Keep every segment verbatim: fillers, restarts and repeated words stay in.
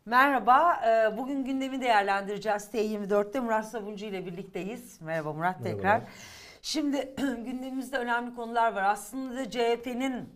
Merhaba, bugün gündemi değerlendireceğiz. T yirmi dört'te Murat Sabuncu ile birlikteyiz. Merhaba Murat tekrar. Merhaba. Şimdi gündemimizde önemli konular var. Aslında C H P'nin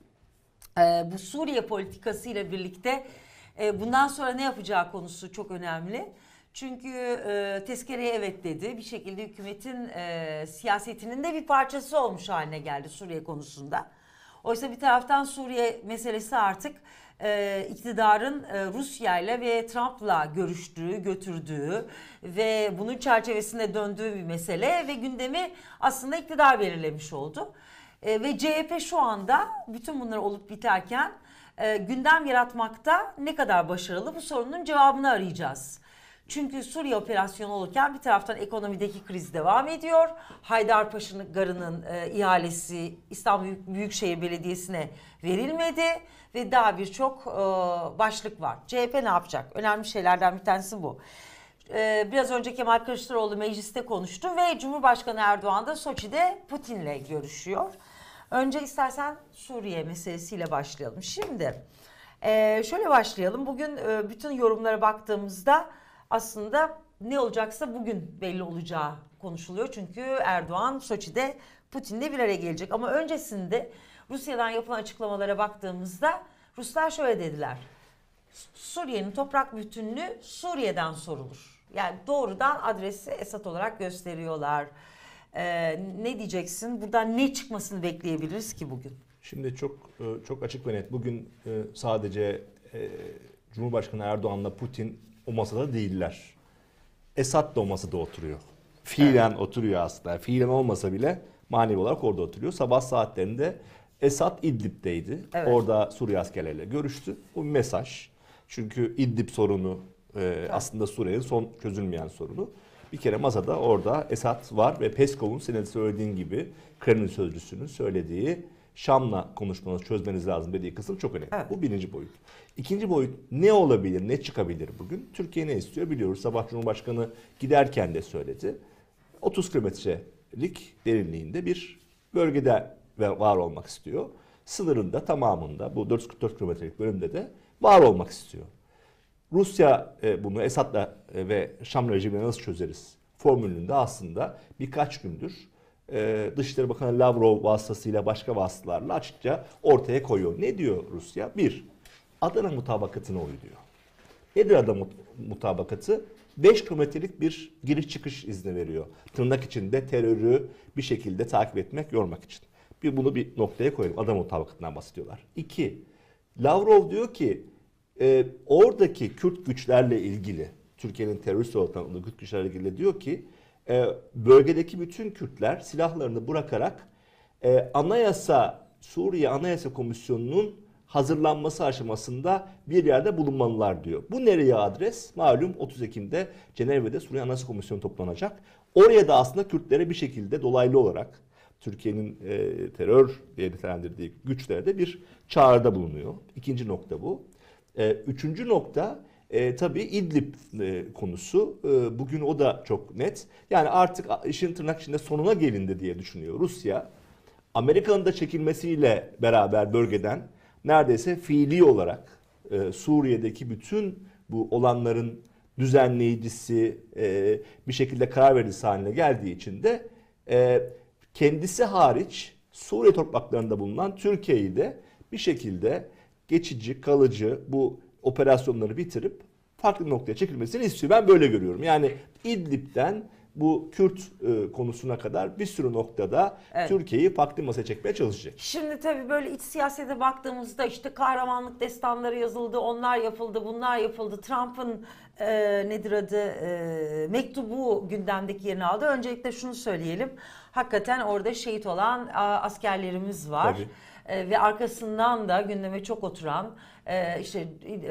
bu Suriye politikası ile birlikte bundan sonra ne yapacağı konusu çok önemli. Çünkü e, tezkereye evet dedi. Bir şekilde hükümetin e, siyasetinin de bir parçası olmuş haline geldi Suriye konusunda. Oysa bir taraftan Suriye meselesi artık e, iktidarın e, Rusya ile ve Trump'la görüştüğü, götürdüğü ve bunun çerçevesinde döndüğü bir mesele ve gündemi aslında iktidar belirlemiş oldu. E, ve C H P şu anda bütün bunlar olup biterken e, gündem yaratmakta ne kadar başarılı, bu sorunun cevabını arayacağız. Çünkü Suriye operasyonu olurken bir taraftan ekonomideki kriz devam ediyor. Haydarpaşa Garı'nın e, ihalesi İstanbul Büyükşehir Belediyesi'ne verilmedi ve daha birçok e, başlık var. C H P ne yapacak? Önemli şeylerden bir tanesi bu. E, biraz önce Kemal Kılıçdaroğlu mecliste konuştu ve Cumhurbaşkanı Erdoğan da Soçi'de Putin'le görüşüyor. Önce istersen Suriye meselesiyle başlayalım. Şimdi e, şöyle başlayalım. Bugün e, bütün yorumlara baktığımızda aslında ne olacaksa bugün belli olacağı konuşuluyor. Çünkü Erdoğan Soçi'de Putin'le bir araya gelecek. Ama öncesinde Rusya'dan yapılan açıklamalara baktığımızda Ruslar şöyle dediler. Suriye'nin toprak bütünlüğü Suriye'den sorulur. Yani doğrudan adresi Esad olarak gösteriyorlar. Ee, ne diyeceksin? Buradan ne çıkmasını bekleyebiliriz ki bugün? Şimdi çok çok açık ve net. Bugün sadece Cumhurbaşkanı Erdoğan'la Putin o masada değiller. Esad da o masada oturuyor. Fiilen evet. oturuyor aslında. Fiilen olmasa bile manevi olarak orada oturuyor. Sabah saatlerinde Esad İdlib'deydi. Evet. Orada Suriye askerleriyle görüştü. Bu bir mesaj. Çünkü İdlib sorunu e, evet. aslında Suriye'nin son çözülmeyen sorunu. Bir kere masada orada Esad var ve Peskov'un senin söylediğin gibi Kremlin sözcüsünün söylediği Şam'la konuşmanızı çözmeniz lazım dediği kısım çok önemli. Evet. Bu birinci boyut. İkinci boyut ne olabilir, ne çıkabilir bugün? Türkiye ne istiyor biliyoruz. Sabah Cumhurbaşkanı giderken de söyledi. otuz kilometrelik derinliğinde bir bölgede var olmak istiyor. Sınırında tamamında bu dört yüz kırk dört kilometrelik bölümde de var olmak istiyor. Rusya bunu Esad'la ve Şam rejimine nasıl çözeriz formülünde aslında birkaç gündür Dışişleri Bakanı Lavrov vasıtasıyla başka vasıtalarla açıkça ortaya koyuyor. Ne diyor Rusya? Bir, Adana mutabakatına uy diyor. Nedir Adana mutabakatı? beş kilometrelik bir giriş çıkış izni veriyor. Tırnak içinde terörü bir şekilde takip etmek, yormak için. Bir bunu bir noktaya koyalım. Adana mutabakatından bahsediyorlar. İki, Lavrov diyor ki e, oradaki Kürt güçlerle ilgili, Türkiye'nin terörist ortamında Kürt güçlerle ilgili diyor ki e, bölgedeki bütün Kürtler silahlarını bırakarak e, anayasa, Suriye Anayasa Komisyonu'nun hazırlanması aşamasında bir yerde bulunmalılar diyor. Bu nereye adres? Malum otuz Ekim'de Cenevre'de Suriye Anayasa Komisyonu toplanacak. Oraya da aslında Kürtlere bir şekilde dolaylı olarak Türkiye'nin e, terör diye nitelendirdiği güçlere de bir çağrıda bulunuyor. İkinci nokta bu. E, üçüncü nokta e, tabii İdlib e, konusu. E, bugün o da çok net. Yani artık işin tırnak içinde sonuna gelindi diye düşünüyor Rusya. Amerika'nın da çekilmesiyle beraber bölgeden neredeyse fiili olarak e, Suriye'deki bütün bu olanların düzenleyicisi, e, bir şekilde karar vericisi haline geldiği için de e, kendisi hariç Suriye topraklarında bulunan Türkiye'yi de bir şekilde geçici, kalıcı bu operasyonları bitirip farklı bir noktaya çekilmesini istiyor. Ben böyle görüyorum. Yani İdlib'den bu Kürt e, konusuna kadar bir sürü noktada evet. Türkiye'yi farklı masaya çekmeye çalışacak. Şimdi tabii böyle iç siyasete baktığımızda işte kahramanlık destanları yazıldı, onlar yapıldı, bunlar yapıldı. Trump'ın e, nedir adı e, mektubu gündemdeki yerini aldı. Öncelikle şunu söyleyelim. Hakikaten orada şehit olan a, askerlerimiz var. E, ve arkasından da gündeme çok oturan e, işte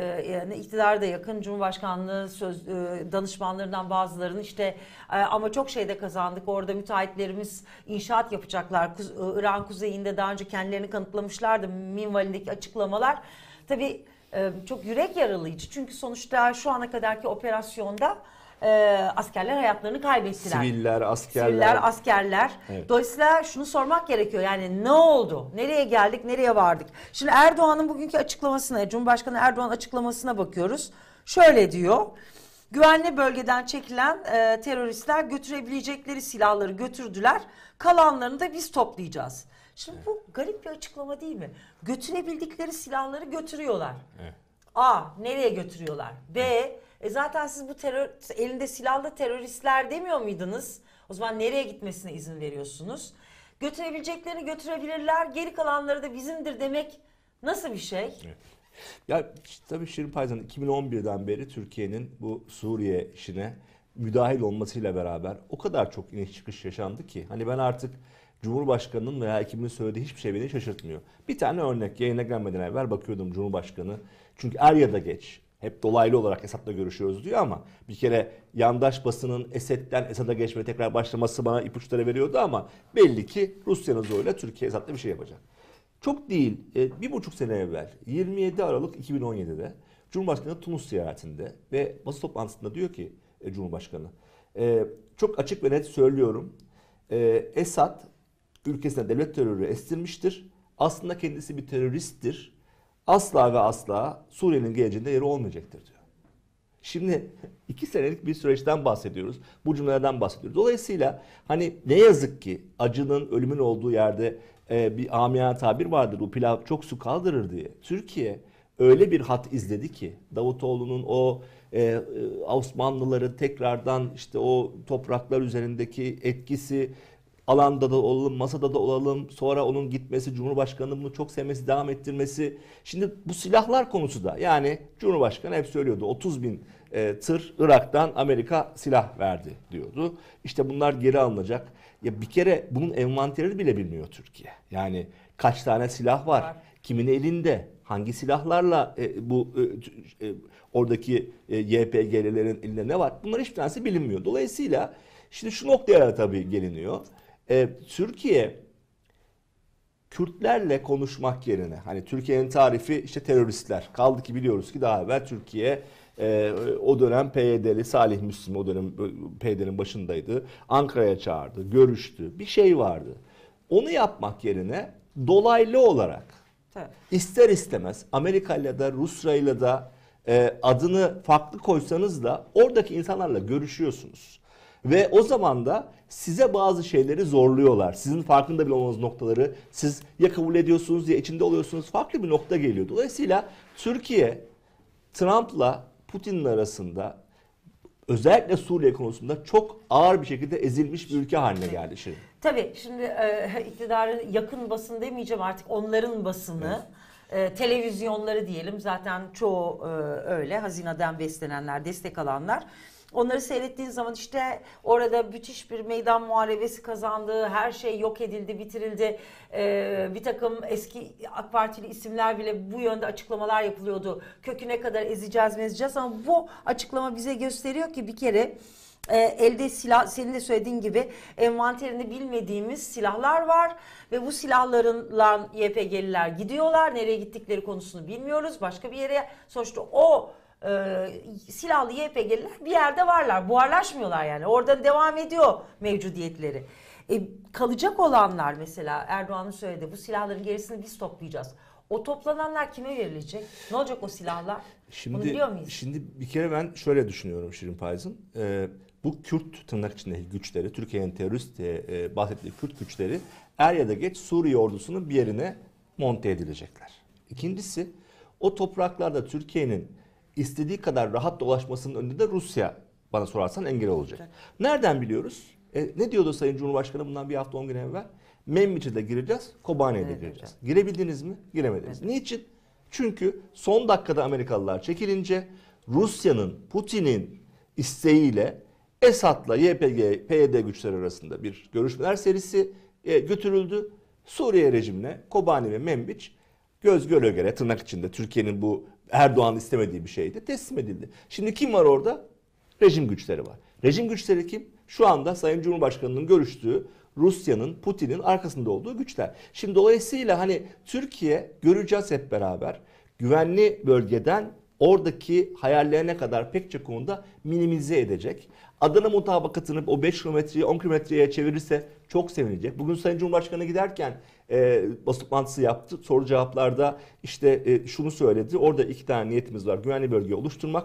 e, iktidara da yakın Cumhurbaşkanlığı söz, e, danışmanlarından bazılarının işte e, ama çok şeyde kazandık. Orada müteahhitlerimiz inşaat yapacaklar. Kuz, İran kuzeyinde daha önce kendilerini kanıtlamışlardı. Minvalindeki açıklamalar. Tabii e, çok yürek yaralayıcı. Çünkü sonuçta şu ana kadarki operasyonda e, askerler hayatlarını kaybettiler. Siviller, askerler. Siviller, askerler. Evet. Dolayısıyla şunu sormak gerekiyor. Yani ne oldu? Nereye geldik? Nereye vardık? Şimdi Erdoğan'ın bugünkü açıklamasına, Cumhurbaşkanı Erdoğan açıklamasına bakıyoruz. Şöyle diyor. Güvenli bölgeden çekilen e, teröristler götürebilecekleri silahları götürdüler. Kalanlarını da biz toplayacağız. Şimdi evet. Bu garip bir açıklama değil mi? Götürebildikleri silahları götürüyorlar. Evet. A. Nereye götürüyorlar? B. E zaten siz bu terör elinde silahlı teröristler demiyor muydunuz? O zaman nereye gitmesine izin veriyorsunuz? Götürebileceklerini götürebilirler. Geri kalanları da bizimdir demek nasıl bir şey? Evet. Ya işte, tabii Şirin Payzan iki bin on birden beri Türkiye'nin bu Suriye işine müdahil olmasıyla beraber o kadar çok iniş çıkış yaşandı ki hani ben artık Cumhurbaşkanı'nın veya ekibinin söylediği hiçbir şey beni şaşırtmıyor. Bir tane örnek yayına gelmeden evvel bakıyordum Cumhurbaşkanı. Çünkü er ya da geç hep dolaylı olarak Esad'la görüşüyoruz diyor ama bir kere yandaş basının Esed'den Esad'a geçmeye tekrar başlaması bana ipuçları veriyordu ama belli ki Rusya'nın zoruyla Türkiye Esad'la bir şey yapacak. Çok değil, bir buçuk sene evvel yirmi yedi Aralık iki bin on yedi'de Cumhurbaşkanı Tunus ziyaretinde ve basın toplantısında diyor ki Cumhurbaşkanı çok açık ve net söylüyorum, Esad ülkesine devlet terörü estirmiştir. Aslında kendisi bir teröristtir. Asla ve asla Suriye'nin geleceğinde yeri olmayacaktır diyor. Şimdi iki senelik bir süreçten bahsediyoruz. Bu cümlelerden bahsediyoruz. Dolayısıyla hani ne yazık ki acının, ölümün olduğu yerde e, bir amiyane tabir vardır. Bu pilav çok su kaldırır diye. Türkiye öyle bir hat izledi ki Davutoğlu'nun o e, Osmanlıları tekrardan işte o topraklar üzerindeki etkisi, alanda da olalım, masada da olalım, sonra onun gitmesi, Cumhurbaşkanı'nın bunu çok sevmesi, devam ettirmesi. Şimdi bu silahlar konusu da yani Cumhurbaşkanı hep söylüyordu otuz bin e, tır Irak'tan Amerika silah verdi diyordu. İşte bunlar geri alınacak. Ya bir kere bunun envanterini bile bilmiyor Türkiye. Yani kaç tane silah var, var. Kimin elinde, hangi silahlarla e, bu e, e, oradaki e, Y P G'lilerin elinde ne var? Bunlar hiçbir tanesi bilinmiyor. Dolayısıyla şimdi şu noktaya tabii geliniyor. Ee, Türkiye Kürtlerle konuşmak yerine hani Türkiye'nin tarifi işte teröristler kaldı ki biliyoruz ki daha evvel Türkiye e, o dönem P Y D'li Salih Müslim o dönem P Y D'nin başındaydı. Ankara'ya çağırdı, görüştü. Bir şey vardı. Onu yapmak yerine dolaylı olarak evet. ister istemez Amerika'yla da Rusya'yla da e, adını farklı koysanız da oradaki insanlarla görüşüyorsunuz. Ve o zaman da size bazı şeyleri zorluyorlar. Sizin farkında bile olmanız noktaları siz ya kabul ediyorsunuz ya içinde oluyorsunuz. Farklı bir nokta geliyor. Dolayısıyla Türkiye Trump'la Putin'in arasında özellikle Suriye konusunda çok ağır bir şekilde ezilmiş bir ülke haline geldi şimdi. Tabii şimdi e, iktidarın yakın basın demeyeceğim artık onların basını. Evet. E, televizyonları diyelim zaten çoğu e, öyle hazineden beslenenler, destek alanlar. Onları seyrettiğin zaman işte orada müthiş bir meydan muharebesi kazandı, her şey yok edildi, bitirildi. Ee, bir takım eski AK Partili isimler bile bu yönde açıklamalar yapılıyordu. Köküne kadar ezeceğiz, ezeceğiz ama bu açıklama bize gösteriyor ki bir kere e, elde silah, senin de söylediğin gibi envanterini bilmediğimiz silahlar var ve bu silahlarla Y P G'liler gidiyorlar. Nereye gittikleri konusunu bilmiyoruz. Başka bir yere sonuçta o Ee, silahlı Y P G'liler bir yerde varlar. Buharlaşmıyorlar yani. Orada devam ediyor mevcudiyetleri. E, kalacak olanlar mesela Erdoğan'ın söyledi bu silahların gerisini biz toplayacağız. O toplananlar kime verilecek? Ne olacak o silahlar? Şimdi, Bunu biliyor muyuz? Şimdi bir kere ben şöyle düşünüyorum Şirin Payzın. Ee, bu Kürt tırnak içindeki güçleri, Türkiye'nin terörist diye e, bahsettiği Kürt güçleri er ya da geç Suriye ordusunun bir yerine monte edilecekler. İkincisi o topraklarda Türkiye'nin istediği kadar rahat dolaşmasının önünde de Rusya bana sorarsan engel olacak. Evet. Nereden biliyoruz? E, ne diyordu Sayın Cumhurbaşkanı bundan bir hafta on gün evvel? Membiç'e de gireceğiz, Kobani'ye de evet, gireceğiz. Evet. Girebildiniz mi? Giremediniz. Evet. Niçin? Çünkü son dakikada Amerikalılar çekilince Rusya'nın, Putin'in isteğiyle Esad'la Y P G, P Y D güçleri arasında bir görüşmeler serisi e, götürüldü. Suriye rejimine Kobani ve Membiç göz göre göre tırnak içinde Türkiye'nin bu Erdoğan istemediği bir şeydi. Teslim edildi. Şimdi kim var orada? Rejim güçleri var. Rejim güçleri kim? Şu anda Sayın Cumhurbaşkanı'nın görüştüğü Rusya'nın, Putin'in arkasında olduğu güçler. Şimdi dolayısıyla hani Türkiye göreceğiz hep beraber güvenli bölgeden oradaki hayallerine kadar pek çok konuda minimize edecek. Adana mutabakatını o beş kilometreyi on kilometreye çevirirse çok sevinecek. Bugün Sayın Cumhurbaşkanı giderken e, basın toplantısı yaptı. Soru cevaplarda işte e, şunu söyledi. Orada iki tane niyetimiz var. Güvenli bölge oluşturmak.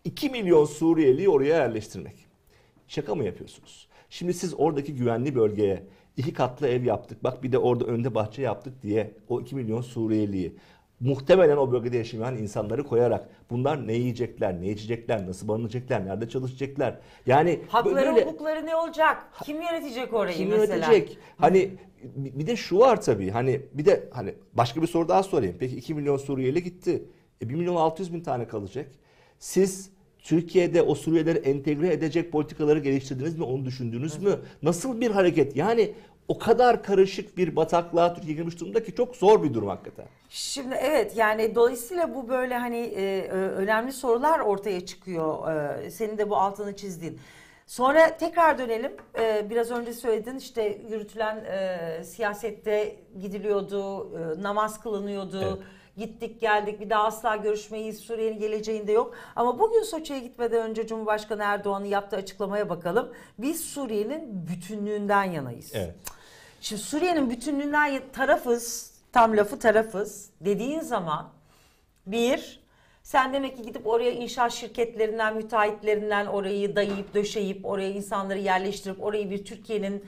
iki milyon Suriyeliyi oraya yerleştirmek. Şaka mı yapıyorsunuz? Şimdi siz oradaki güvenli bölgeye iki katlı ev yaptık, bak bir de orada önde bahçe yaptık diye o iki milyon Suriyeliyi muhtemelen o bölgede yaşayan insanları koyarak bunlar ne yiyecekler, ne içecekler, nasıl barınacaklar, nerede çalışacaklar? Yani hakları, böyle, hukukları ne olacak? Kim yönetecek orayı kim mesela? yönetecek? Hani bir de şu var tabii. Hani bir de hani başka bir soru daha sorayım. Peki iki milyon Suriyeli gitti. E bir milyon altı yüz bin tane kalacak. Siz Türkiye'de o Suriyelileri entegre edecek politikaları geliştirdiniz mi? Onu düşündünüz mü? Nasıl bir hareket? Yani o kadar karışık bir bataklığa Türkiye girmiş durumda ki çok zor bir durum hakikaten. Şimdi evet, yani dolayısıyla bu böyle hani e, önemli sorular ortaya çıkıyor. E, senin de bu altını çizdiğin. Sonra tekrar dönelim. E, biraz önce söyledin, işte yürütülen e, siyasette gidiliyordu, e, namaz kılınıyordu. Evet. Gittik geldik, bir daha asla görüşmeyiz, Suriye'nin geleceğinde yok. Ama bugün Soçi'ye gitmeden önce Cumhurbaşkanı Erdoğan'ın yaptığı açıklamaya bakalım. Biz Suriye'nin bütünlüğünden yanayız. Evet. Şimdi Suriye'nin bütünlüğünden tarafız, tam lafı tarafız dediğin zaman bir, sen demek ki gidip oraya inşaat şirketlerinden, müteahhitlerinden orayı dayayıp döşeyip oraya insanları yerleştirip orayı bir Türkiye'nin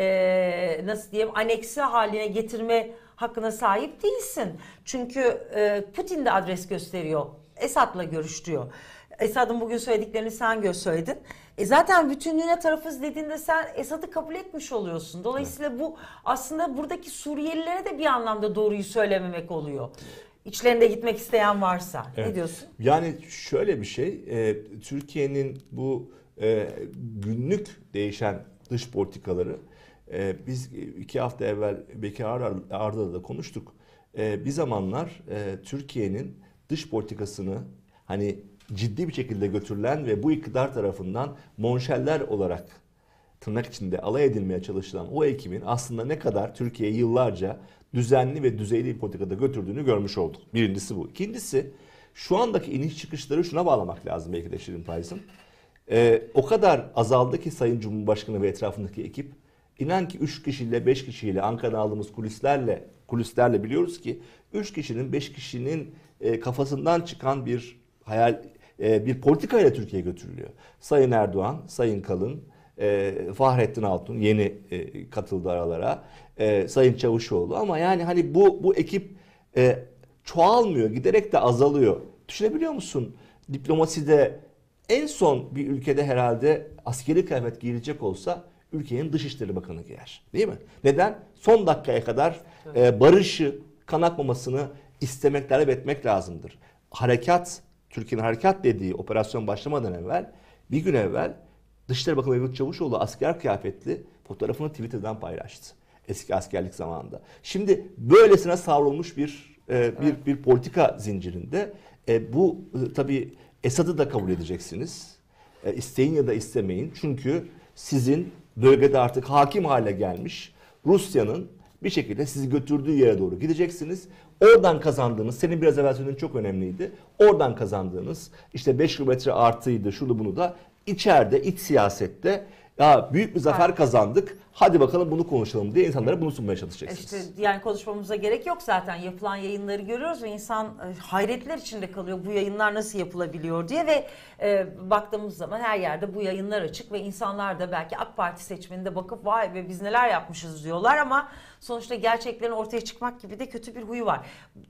e, nasıl diyeyim aneksi haline getirme hakkına sahip değilsin. Çünkü e, Putin de adres gösteriyor. Esad'la görüş diyor. Esad'ın bugün söylediklerini sen gö söyledin. E zaten bütünlüğüne tarafız dediğinde sen Esad'ı kabul etmiş oluyorsun. Dolayısıyla evet. Bu aslında buradaki Suriyelilere de bir anlamda doğruyu söylememek oluyor. İçlerinde gitmek isteyen varsa. Evet. Ne diyorsun? Yani şöyle bir şey, e, Türkiye'nin bu e, günlük değişen dış politikaları, e, biz iki hafta evvel Bekir Arda'da da konuştuk. E, bir zamanlar e, Türkiye'nin dış politikasını hani ciddi bir şekilde götürülen ve bu iktidar tarafından monşeller olarak tırnak içinde alay edilmeye çalışılan o ekibin aslında ne kadar Türkiye'yi yıllarca düzenli ve düzeyli bir politikada götürdüğünü görmüş olduk. Birincisi bu. İkincisi şu andaki iniş çıkışları şuna bağlamak lazım belki de Şirin Pays'ın. Ee, o kadar azaldı ki Sayın Cumhurbaşkanı ve etrafındaki ekip, inan ki üç kişiyle beş kişiyle Ankara'dan aldığımız kulislerle kulislerle biliyoruz ki üç kişinin beş kişinin e, kafasından çıkan bir hayal e, bir politikayla Türkiye götürülüyor. Sayın Erdoğan, Sayın Kalın, e, Fahrettin Altun yeni e, katıldı aralara. E, Sayın Çavuşoğlu, ama yani hani bu bu ekip e, çoğalmıyor, giderek de azalıyor. Düşünebiliyor musun? Diplomaside en son bir ülkede herhalde askeri kıyafet giyilecek olsa ülkenin Dışişleri Bakanı giyer. Değil mi? Neden? Son dakikaya kadar e, barışı, kan akmamasını istemek, talep etmek lazımdır. Harekat, Türkiye'nin harekat dediği operasyon başlamadan evvel, bir gün evvel Dışişleri Bakanı Mevlüt Çavuşoğlu asker kıyafetli fotoğrafını Twitter'dan paylaştı. Eski askerlik zamanında. Şimdi böylesine savrulmuş bir e, bir evet. bir politika zincirinde e, bu e, tabii Esad'ı da kabul edeceksiniz. E, isteyin ya da istemeyin. Çünkü sizin bölgede artık hakim hale gelmiş Rusya'nın bir şekilde sizi götürdüğü yere doğru gideceksiniz. Oradan kazandığınız, senin biraz evvel söylediğin çok önemliydi. Oradan kazandığınız işte beş kilometre artıydı, şunu bunu da içeride, iç siyasette ya büyük bir zafer kazandık, hadi bakalım bunu konuşalım diye insanlara bunu sunmaya çalışacaksınız. İşte yani konuşmamıza gerek yok zaten, yapılan yayınları görüyoruz ve insan e, hayretler içinde kalıyor bu yayınlar nasıl yapılabiliyor diye ve e, baktığımız zaman her yerde bu yayınlar açık ve insanlar da belki AK Parti seçmeninde bakıp vay be biz neler yapmışız diyorlar ama sonuçta gerçeklerin ortaya çıkmak gibi de kötü bir huyu var.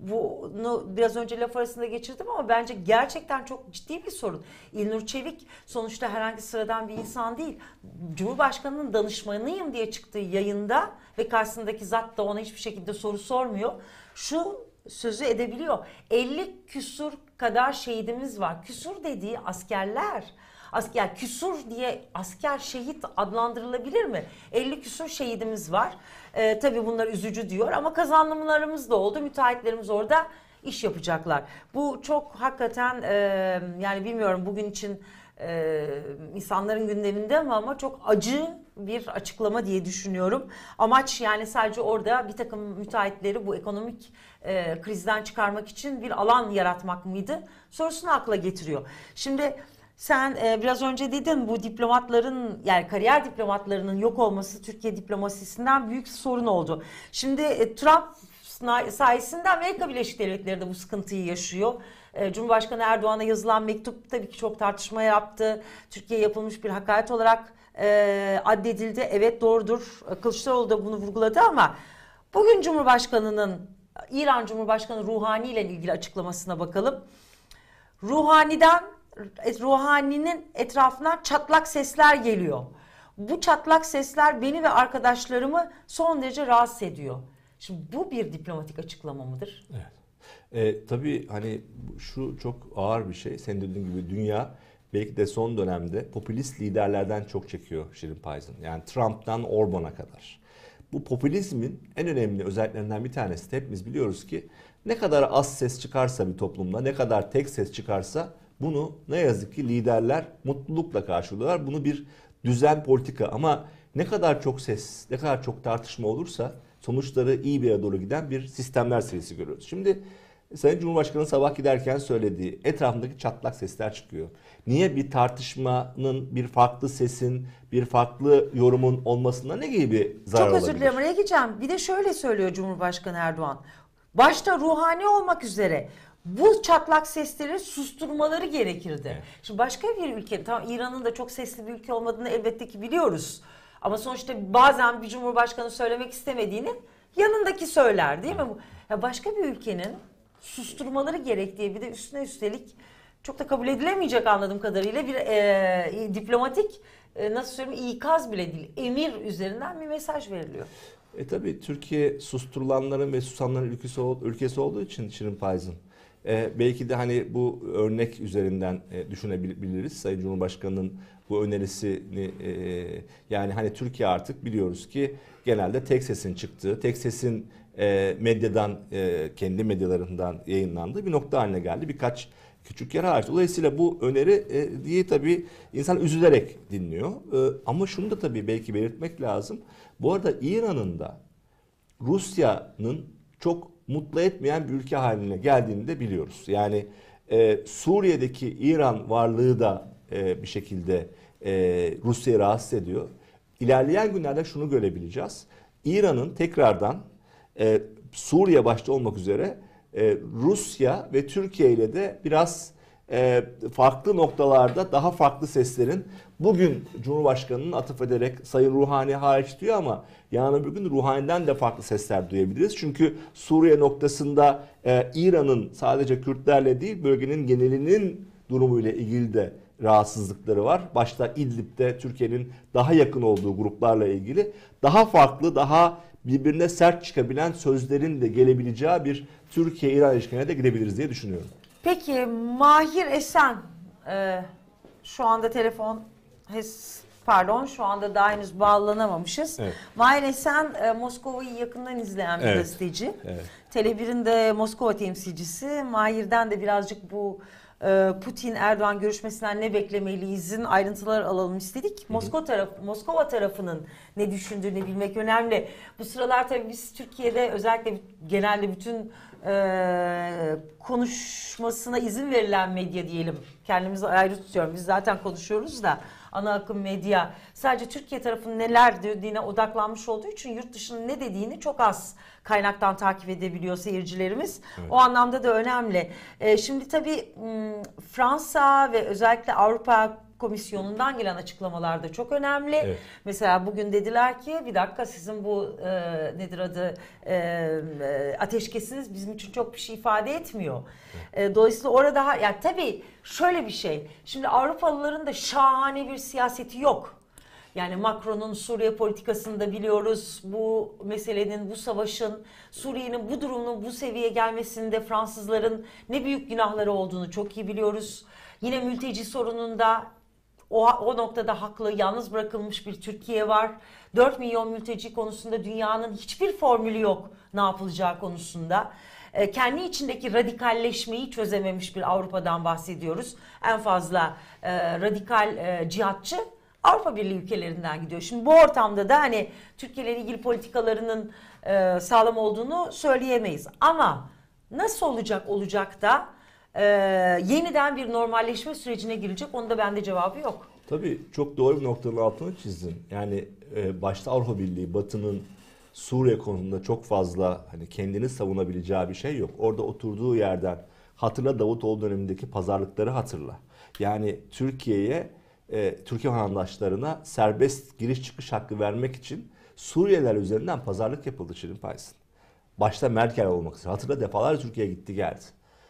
Bunu biraz önce laf arasında geçirdim ama bence gerçekten çok ciddi bir sorun. İlnur Çevik sonuçta herhangi sıradan bir insan değil. Cumhurbaşkanının danışmanıyım diye çıktığı yayında ve karşısındaki zat da ona hiçbir şekilde soru sormuyor. Şu sözü edebiliyor. elli küsur kadar şehidimiz var. Küsur dediği askerler. Asker küsur diye asker şehit adlandırılabilir mi? elli küsur şehidimiz var. Ee, tabii bunlar üzücü diyor ama kazanımlarımız da oldu. Müteahhitlerimiz orada iş yapacaklar. Bu çok hakikaten e, yani bilmiyorum bugün için e, insanların gündeminde mi ama çok acı bir açıklama diye düşünüyorum. Amaç yani sadece orada bir takım müteahhitleri bu ekonomik e, krizden çıkarmak için bir alan yaratmak mıydı? Sorusunu akla getiriyor. Şimdi sen e, biraz önce dedin bu diplomatların yani kariyer diplomatlarının yok olması Türkiye diplomasisinden büyük sorun oldu. Şimdi e, Trump sayesinde Amerika Birleşik Devletleri de bu sıkıntıyı yaşıyor. E, Cumhurbaşkanı Erdoğan'a yazılan mektup tabii ki çok tartışma yaptı. Türkiye'ye yapılmış bir hakaret olarak e, addedildi. Evet, doğrudur. Kılıçdaroğlu da bunu vurguladı ama bugün Cumhurbaşkanı'nın, İran Cumhurbaşkanı Ruhani ile ilgili açıklamasına bakalım. Ruhani'den, Ruhani'nin etrafından çatlak sesler geliyor. Bu çatlak sesler beni ve arkadaşlarımı son derece rahatsız ediyor. Şimdi bu bir diplomatik açıklama mıdır? Evet. E, tabii hani şu çok ağır bir şey. Senin dediğin gibi dünya belki de son dönemde popülist liderlerden çok çekiyor Şirin Payzın. Yani Trump'tan Orban'a kadar. Bu popülizmin en önemli özelliklerinden bir tanesi de hepimiz biliyoruz ki ne kadar az ses çıkarsa bir toplumda, ne kadar tek ses çıkarsa bunu ne yazık ki liderler mutlulukla karşılıyorlar. Bunu bir düzen, politika, ama ne kadar çok ses, ne kadar çok tartışma olursa sonuçları iyi bir yere doğru giden bir sistemler serisi görüyoruz. Şimdi Sayın Cumhurbaşkanı sabah giderken söylediği, etrafındaki çatlak sesler çıkıyor. Niye bir tartışmanın, bir farklı sesin, bir farklı yorumun olmasına ne gibi bir zarar olabilir? Çok özür dilerim, oraya gideceğim. Bir de şöyle söylüyor Cumhurbaşkanı Erdoğan. Başta Ruhani olmak üzere bu çatlak sesleri susturmaları gerekirdi. Evet. Şimdi başka bir ülke, tamam, İran'ın da çok sesli bir ülke olmadığını elbette ki biliyoruz. Ama sonuçta bazen bir cumhurbaşkanı söylemek istemediğini yanındaki söyler, değil mi? Ya başka bir ülkenin susturmaları gerektiği, bir de üstüne üstelik çok da kabul edilemeyecek anladığım kadarıyla bir e, diplomatik e, nasıl söyleyeyim, ikaz bile değil, emir üzerinden bir mesaj veriliyor. E tabii Türkiye susturulanların ve susanların ülkesi, ülkesi olduğu için Şirin Payzın. E, belki de hani bu örnek üzerinden e, düşünebiliriz. Sayın Cumhurbaşkanı'nın bu önerisini, e, yani hani Türkiye artık biliyoruz ki genelde tek sesin çıktığı, tek sesin e, medyadan, e, kendi medyalarından yayınlandığı bir nokta haline geldi. Birkaç küçük yer hariç. Dolayısıyla bu öneri e, diye tabii insan üzülerek dinliyor. E, ama şunu da tabii belki belirtmek lazım. Bu arada İran'ın da Rusya'nın çok mutlu etmeyen bir ülke haline geldiğini de biliyoruz. Yani e, Suriye'deki İran varlığı da e, bir şekilde e, Rusya'yı rahatsız ediyor. İlerleyen günlerde şunu görebileceğiz. İran'ın tekrardan e, Suriye başta olmak üzere e, Rusya ve Türkiye ile de biraz e, farklı noktalarda daha farklı seslerin, bugün Cumhurbaşkanı'nın atıf ederek Sayın Ruhani hariç diyor ama yarın öbür gün Ruhani'den de farklı sesler duyabiliriz. Çünkü Suriye noktasında e, İran'ın sadece Kürtlerle değil bölgenin genelinin durumuyla ilgili de rahatsızlıkları var. Başta İdlib'de Türkiye'nin daha yakın olduğu gruplarla ilgili daha farklı, daha birbirine sert çıkabilen sözlerin de gelebileceği bir Türkiye-İran ilişkilerine de gidebiliriz diye düşünüyorum. Peki Mahir Esen, e, şu anda telefon, hes, pardon şu anda daha henüz bağlanamamışız. Evet. Mahir Esen e, Moskova'yı yakından izleyen bir evet. gazeteci. Evet. Tele bir'in de Moskova temsilcisi. Mahir'den de birazcık bu Putin-Erdoğan görüşmesinden ne beklemeliyizin ayrıntılar alalım istedik. Moskova, taraf, Moskova tarafının ne düşündüğünü bilmek önemli. Bu sıralar tabii biz Türkiye'de özellikle genelde bütün e, konuşmasına izin verilen medya diyelim. Kendimizi ayrı tutuyorum. Biz zaten konuşuyoruz da ana akım medya sadece Türkiye tarafının neler dediğine odaklanmış olduğu için yurt dışının ne dediğini çok az kaynaktan takip edebiliyor seyircilerimiz. Evet. O anlamda da önemli. Ee, şimdi tabii Fransa ve özellikle Avrupa Komisyonu'ndan gelen açıklamalar da çok önemli. Evet. Mesela bugün dediler ki bir dakika sizin bu e, nedir adı e, e, ateşkesiniz bizim için çok bir şey ifade etmiyor. Evet. E, dolayısıyla orada yani tabii şöyle bir şey. Şimdi Avrupalıların da şahane bir siyaseti yok. Yani Macron'un Suriye politikasını da biliyoruz. Bu meselenin, bu savaşın, Suriye'nin bu durumunun bu seviyeye gelmesinde Fransızların ne büyük günahları olduğunu çok iyi biliyoruz. Yine mülteci sorununda o, o noktada haklı, yalnız bırakılmış bir Türkiye var. dört milyon mülteci konusunda dünyanın hiçbir formülü yok ne yapılacağı konusunda. E, kendi içindeki radikalleşmeyi çözememiş bir Avrupa'dan bahsediyoruz. En fazla e, radikal e, cihatçı Avrupa Birliği ülkelerinden gidiyor. Şimdi bu ortamda da hani Türkiye ile ilgili politikalarının e, sağlam olduğunu söyleyemeyiz. Ama nasıl olacak olacak da e, yeniden bir normalleşme sürecine girecek, onun da bende cevabı yok. Tabii çok doğru bir noktanın altını çizdin. Yani e, başta Avrupa Birliği, Batı'nın Suriye konusunda çok fazla hani kendini savunabileceği bir şey yok. Orada oturduğu yerden Hatırla Davutoğlu dönemindeki pazarlıkları hatırla. Yani Türkiye'ye, e, Türkiye vatandaşlarına serbest giriş çıkış hakkı vermek için Suriyeliler üzerinden pazarlık yapıldı Şirin Pays'ın. Başta Merkel olmak üzere. Hatırla defalarca Türkiye'ye gitti geldi.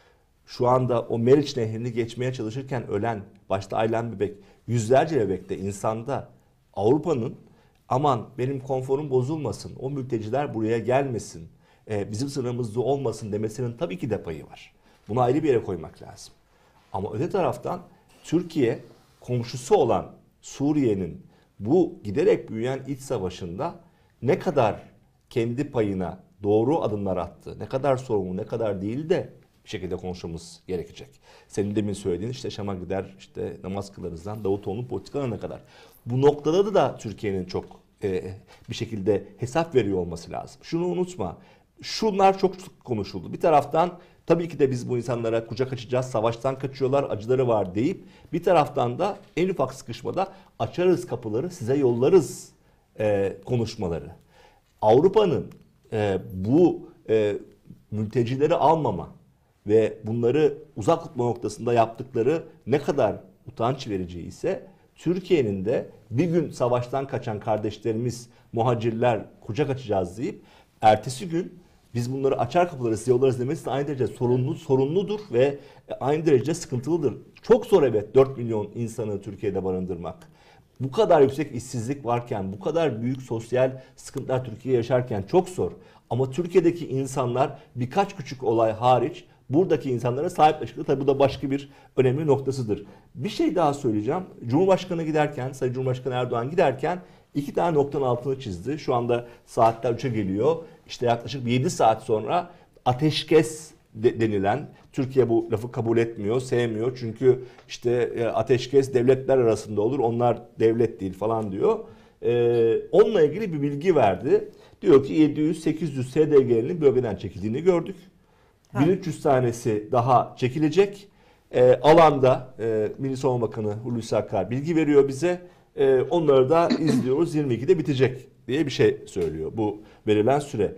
Şu anda o Meriç Nehri'ni geçmeye çalışırken ölen, başta Aylan Bebek, yüzlerce bebekte, insanda Avrupa'nın aman benim konforum bozulmasın, o mülteciler buraya gelmesin, e, bizim sınırımızda olmasın demesinin tabii ki de payı var. Bunu ayrı bir yere koymak lazım. Ama öte taraftan Türkiye komşusu olan Suriye'nin bu giderek büyüyen iç savaşında ne kadar kendi payına doğru adımlar attı, ne kadar sorumlu, ne kadar değil de bir şekilde konuşmamız gerekecek. Senin demin söylediğin işte Şam'a gider, işte namaz kılarızdan Davutoğlu'nun politikalarına kadar. Bu noktada da Türkiye'nin çok e, bir şekilde hesap veriyor olması lazım. Şunu unutma, şunlar çok konuşuldu. Bir taraftan tabii ki de biz bu insanlara kucak açacağız, savaştan kaçıyorlar, acıları var deyip bir taraftan da en ufak sıkışmada açarız kapıları, size yollarız e, konuşmaları. Avrupa'nın e, bu e, mültecileri almama ve bunları uzak tutma noktasında yaptıkları ne kadar utanç verici ise Türkiye'nin de bir gün savaştan kaçan kardeşlerimiz, muhacirler kucak açacağız deyip ertesi gün biz bunları açar kapıları size yollarız demesi de aynı derece sorunlu, sorunludur ve aynı derece sıkıntılıdır. Çok zor evet dört milyon insanı Türkiye'de barındırmak. Bu kadar yüksek işsizlik varken, bu kadar büyük sosyal sıkıntılar Türkiye yaşarken çok zor. Ama Türkiye'deki insanlar birkaç küçük olay hariç buradaki insanlara sahip çıktı. Tabii bu da başka bir önemli noktasıdır. Bir şey daha söyleyeceğim. Cumhurbaşkanı giderken, Sayın Cumhurbaşkanı Erdoğan giderken iki tane noktanın altını çizdi. Şu anda saatler üçe geliyor. İşte yaklaşık yedi saat sonra ateşkes de, denilen, Türkiye bu lafı kabul etmiyor, sevmiyor. Çünkü işte e, ateşkes devletler arasında olur, onlar devlet değil falan diyor. E, onunla ilgili bir bilgi verdi. Diyor ki yedi yüz sekiz yüz S D G'nin bölgeden çekildiğini gördük. bin üç yüz tanesi daha çekilecek. E, alanda e, Milli Savunma Bakanı Hulusi Akar bilgi veriyor bize. E, onları da izliyoruz, yirmi ikide bitecek diye bir şey söylüyor bu verilen süre.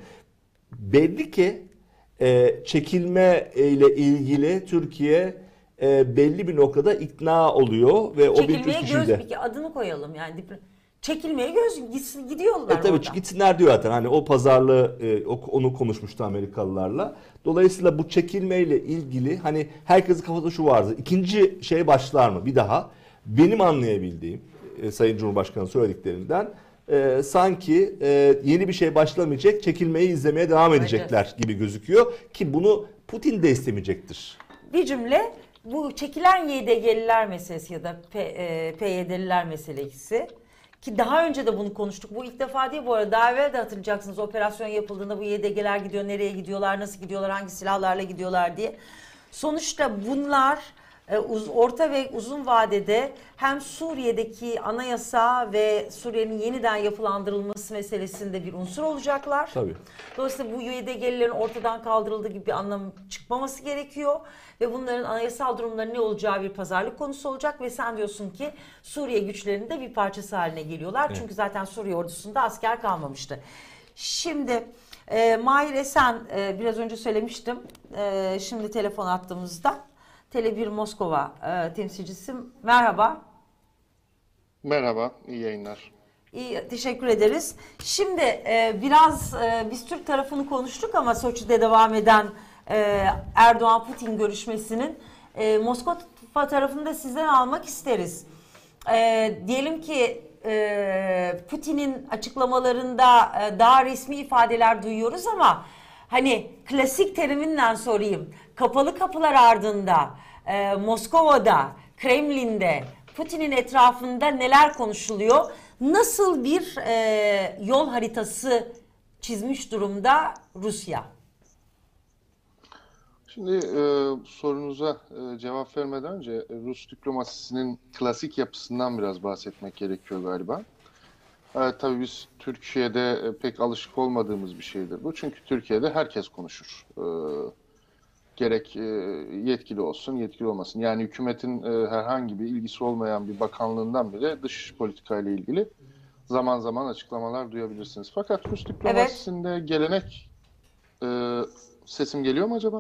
Belli ki e, çekilme ile ilgili Türkiye e, belli bir noktada ikna oluyor ve o bin üç yüz Çekilmeye göz kişide. bir adını koyalım yani. Çekilmeye göz gitsin, gidiyorlar E tabii oradan. gitsinler diyor zaten. Hani o pazarlığı e, onu konuşmuştu Amerikalılarla. Dolayısıyla bu çekilmeyle ilgili hani herkesin kafasında şu vardı. İkinci şey başlar mı? Bir daha benim anlayabildiğim e, Sayın Cumhurbaşkanı söylediklerinden e, sanki e, yeni bir şey başlamayacak, çekilmeyi izlemeye devam edecekler gibi gözüküyor ki bunu Putin de istemeyecektir. Bir cümle, bu çekilen Y D G'liler meselesi ya da P Y D'liler meselesi ki daha önce de bunu konuştuk. Bu ilk defa değil bu arada. Daha evvel de hatırlayacaksınız operasyon yapıldığında bu Y D G'ler gidiyor, nereye gidiyorlar, nasıl gidiyorlar, hangi silahlarla gidiyorlar diye. Sonuçta bunlar orta ve uzun vadede hem Suriye'deki anayasa ve Suriye'nin yeniden yapılandırılması meselesinde bir unsur olacaklar. Tabii. Dolayısıyla bu Y D G'lilerin ortadan kaldırıldığı gibi bir anlam çıkmaması gerekiyor. Ve bunların anayasal durumları ne olacağı bir pazarlık konusu olacak. Ve sen diyorsun ki Suriye güçlerinin de bir parçası haline geliyorlar. Evet. Çünkü zaten Suriye ordusunda asker kalmamıştı. Şimdi e, Mahir Esen e, biraz önce söylemiştim. E, şimdi telefon attığımızda. Tele bir Moskova e, temsilcisi. Merhaba. Merhaba, iyi yayınlar. İyi, teşekkür ederiz. Şimdi e, biraz e, biz Türk tarafını konuştuk ama Soçi'de devam eden e, Erdoğan-Putin görüşmesinin e, Moskova tarafını da sizden almak isteriz. E, diyelim ki e, Putin'in açıklamalarında e, daha resmi ifadeler duyuyoruz ama hani klasik teriminden sorayım. Kapalı kapılar ardında e, Moskova'da, Kremlin'de, Putin'in etrafında neler konuşuluyor? Nasıl bir e, yol haritası çizmiş durumda Rusya? Şimdi e, sorunuza e, cevap vermeden önce e, Rus diplomasisinin klasik yapısından biraz bahsetmek gerekiyor galiba. Evet, tabii biz Türkiye'de e, pek alışık olmadığımız bir şeydir bu. Çünkü Türkiye'de herkes konuşur. E, gerek e, yetkili olsun, yetkili olmasın. Yani hükümetin e, herhangi bir ilgisi olmayan bir bakanlığından bile dış politika ile ilgili zaman zaman açıklamalar duyabilirsiniz. Fakat Rus diplomasisinde evet. gelenek, e, sesim geliyor mu acaba?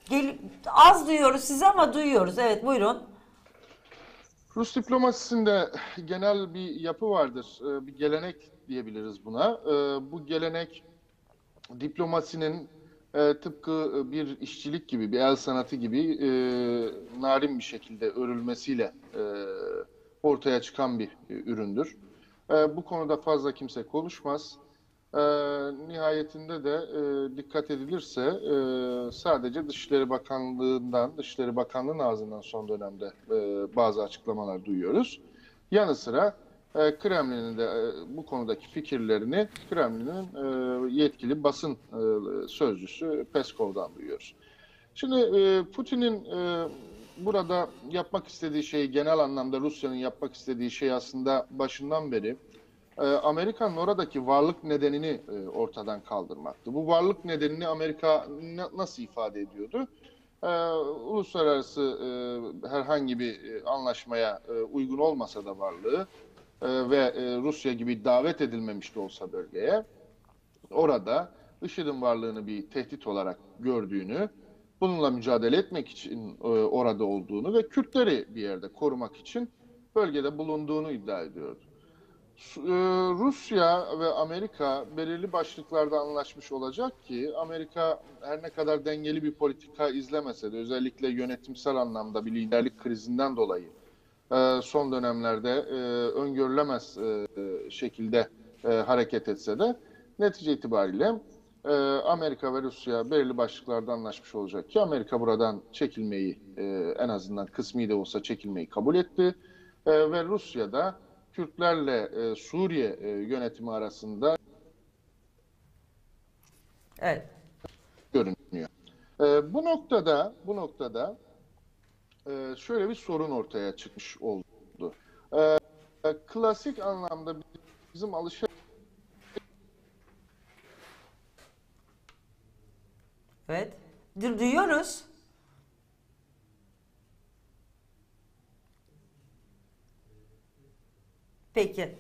Gel, az duyuyoruz sizi ama duyuyoruz. Evet, buyurun. Rus diplomasisinde genel bir yapı vardır, e, bir gelenek diyebiliriz buna. E, Bu gelenek diplomasinin e, tıpkı bir işçilik gibi, bir el sanatı gibi e, narin bir şekilde örülmesiyle e, ortaya çıkan bir e, üründür. E, bu konuda fazla kimse konuşmaz. E, nihayetinde de e, dikkat edilirse e, sadece Dışişleri Bakanlığı'ndan, Dışişleri Bakanlığı'nın ağzından son dönemde e, bazı açıklamalar duyuyoruz. Yanı sıra e, Kremlin'in de e, bu konudaki fikirlerini Kremlin'in e, yetkili basın e, sözcüsü Peskov'dan duyuyoruz. Şimdi e, Putin'in e, burada yapmak istediği şey, genel anlamda Rusya'nın yapmak istediği şey aslında başından beri e, Amerika'nın oradaki varlık nedenini e, ortadan kaldırmaktı. Bu varlık nedenini Amerika na- nasıl ifade ediyordu? E, uluslararası e, herhangi bir e, anlaşmaya e, uygun olmasa da varlığı e, ve e, Rusya gibi davet edilmemiş de olsa bölgeye, orada IŞİD'in varlığını bir tehdit olarak gördüğünü, bununla mücadele etmek için e, orada olduğunu ve Kürtleri bir yerde korumak için bölgede bulunduğunu iddia ediyordu. Su- e, Rusya ve Amerika belirli başlıklarda anlaşmış olacak ki Amerika her ne kadar dengeli bir politika izlemese de, özellikle yönetimsel anlamda bir liderlik krizinden dolayı e, son dönemlerde e, öngörülemez e, şekilde e, hareket etse de, netice itibariyle e, Amerika ve Rusya belirli başlıklarda anlaşmış olacak ki Amerika buradan çekilmeyi, e, en azından kısmi de olsa çekilmeyi kabul etti. E, ve Rusya'da Kürtlerle e, Suriye e, yönetimi arasında Evet. görünüyor. E, bu noktada bu noktada e, şöyle bir sorun ortaya çıkmış oldu. E, klasik anlamda bizim alışa Evet. Du- Duyuyoruz. Peki.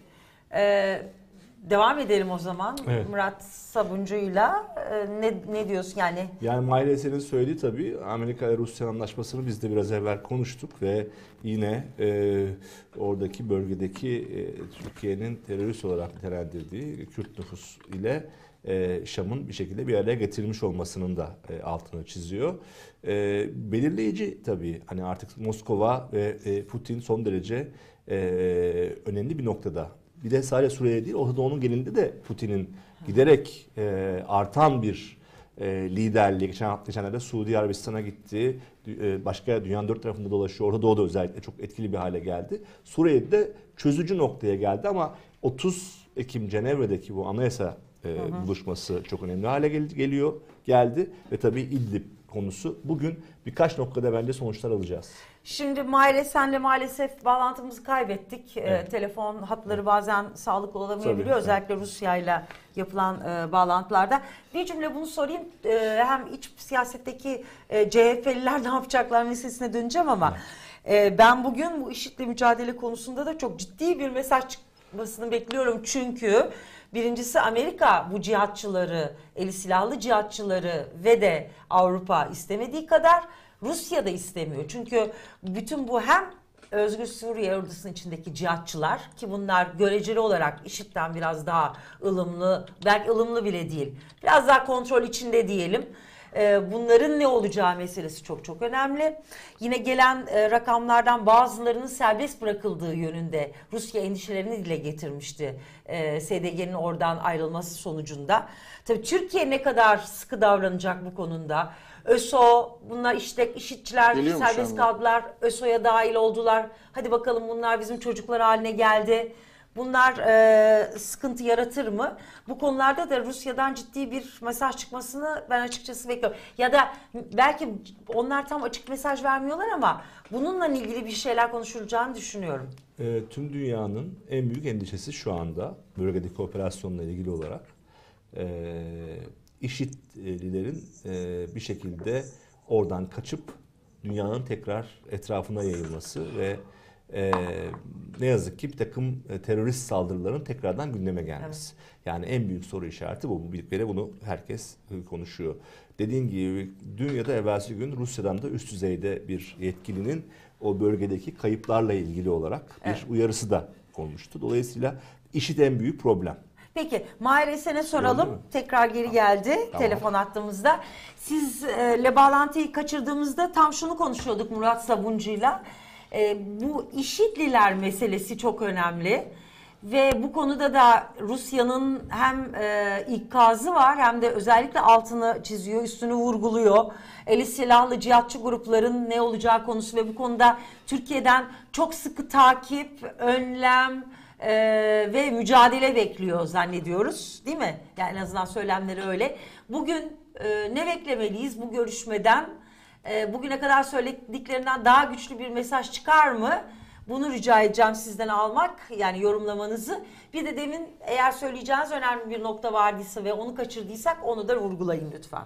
Ee, devam edelim o zaman. Evet. Murat Sabuncu'yla Ee, ne, ne diyorsun yani? Yani Mahir senin söylediği tabii Amerika ile Rusya anlaşmasını biz de biraz evvel konuştuk ve yine e, oradaki bölgedeki e, Türkiye'nin terörist olarak nitelendirdiği Kürt nüfus ile e, Şam'ın bir şekilde bir araya getirilmiş olmasının da e, altını çiziyor. E, belirleyici tabii, hani artık Moskova ve e, Putin son derece e, önemli bir noktada. Bir de sadece Suriye değil, Orta Doğu'nun genelinde de Putin'in giderek e, artan bir e, liderliği. Geçen, geçenlerde Suudi Arabistan'a gitti. E, başka dünyanın dört tarafında dolaşıyor. Orta Doğu'da özellikle çok etkili bir hale geldi. Suriye'de de çözücü noktaya geldi ama otuz Ekim Cenevre'deki bu anayasa e, hı hı. buluşması çok önemli hale gel- geliyor, geldi ve tabii İdlib konusu bugün birkaç noktada bence sonuçlar alacağız. Şimdi Mahir'le senle maalesef bağlantımızı kaybettik. Evet. Ee, telefon hatları bazen sağlıklı olamayabiliyor. Tabii, Özellikle Rusya'yla yapılan e, bağlantılarda. Bir cümle bunu sorayım. E, hem iç siyasetteki e, C H P'liler ne yapacaklar meselesine döneceğim ama e, ben bugün bu IŞİD'le mücadele konusunda da çok ciddi bir mesaj çıkmasını bekliyorum. Çünkü birincisi Amerika bu cihatçıları, eli silahlı cihatçıları ve de Avrupa istemediği kadar Rusya da istemiyor. Çünkü bütün bu hem Özgür Suriye ordusunun içindeki cihatçılar, ki bunlar göreceli olarak IŞİD'den biraz daha ılımlı, belki ılımlı bile değil, biraz daha kontrol içinde diyelim. Bunların ne olacağı meselesi çok çok önemli. Yine gelen rakamlardan bazılarının serbest bırakıldığı yönünde Rusya endişelerini dile getirmişti. S D G'nin oradan ayrılması sonucunda. Tabii Türkiye ne kadar sıkı davranacak bu konuda? ÖSO, bunlar işte IŞİD'çiler serbest kaldılar, ÖSO'ya dahil oldular. Hadi bakalım bunlar bizim çocuklar haline geldi. Bunlar e, sıkıntı yaratır mı? Bu konularda da Rusya'dan ciddi bir mesaj çıkmasını ben açıkçası bekliyorum. Ya da belki onlar tam açık mesaj vermiyorlar ama bununla ilgili bir şeyler konuşulacağını düşünüyorum. E, tüm dünyanın en büyük endişesi şu anda bölgedeki operasyonla ilgili olarak e, IŞİD'lilerin e, bir şekilde oradan kaçıp dünyanın tekrar etrafına yayılması ve e, ne yazık ki bir takım e, terörist saldırıların tekrardan gündeme gelmesi. Evet. Yani en büyük soru işareti bu. Bu birlikte bunu herkes e, konuşuyor. Dediğim gibi dün ya da evvelsi gün Rusya'dan da üst düzeyde bir yetkilinin o bölgedeki kayıplarla ilgili olarak bir evet. uyarısı da konmuştu. Dolayısıyla IŞİD en büyük problem. Peki Mahir Esen'e soralım. Tekrar geri geldi tamam. telefon attığımızda. Sizle bağlantıyı kaçırdığımızda tam şunu konuşuyorduk Murat Sabuncu'yla. E, bu IŞİD'liler meselesi çok önemli. Ve bu konuda da Rusya'nın hem e, ikazı var hem de özellikle altını çiziyor, üstünü vurguluyor. Eli silahlı cihatçı grupların ne olacağı konusu ve bu konuda Türkiye'den çok sıkı takip, önlem e, ve mücadele bekliyor zannediyoruz, değil mi? Yani en azından söylemleri öyle. Bugün e, ne beklemeliyiz bu görüşmeden? E, bugüne kadar söylediklerinden daha güçlü bir mesaj çıkar mı? Bunu rica edeceğim sizden almak, yani yorumlamanızı. Bir de demin eğer söyleyeceğiniz önemli bir nokta vardıysa ve onu kaçırdıysak onu da vurgulayın lütfen.